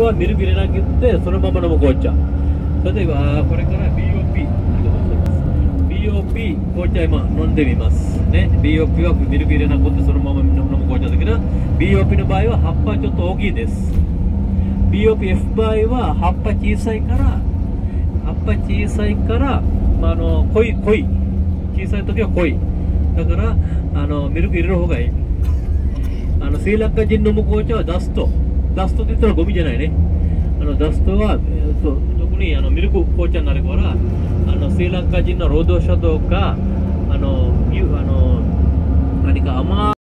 はミルク入れなくってそのまま飲む紅茶。例えばこれから BOP 紅茶今飲んでみますね。 BOP はミルク入れなくってそのまま飲む紅茶だけど、 BOP の場合は葉っぱちょっと大きいです。 BOPF 場合は葉っぱ小さいから、まあ、濃い小さい時は濃いだからミルク入れる方がいい。スリランカ人飲む紅茶はダストって言ったらゴミじゃないね。ダストは、特にミルク紅茶になるから、スリランカ人の労働者とか何か甘い